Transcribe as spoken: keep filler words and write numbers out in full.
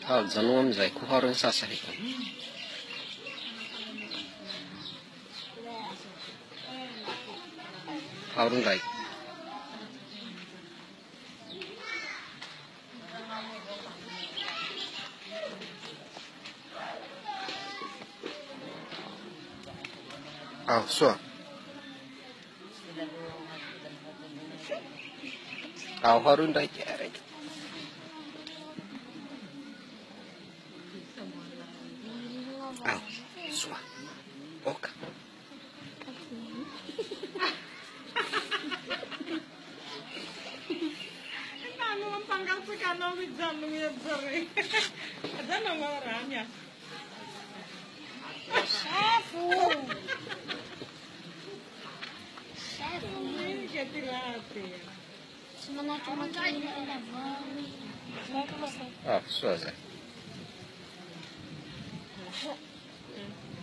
Tal zanuam zai kuharun sasahikan. Harun zai. Ah, so. Ah, harun zai kere. Ah, so. Oka. Ano ang tanggal sa kanawid dyan, lumiyad sa rin. Dyan ang maranya. Safu! Safu! Hindi ka tirate. Semana cuma kini ada bom. Ah, so zai.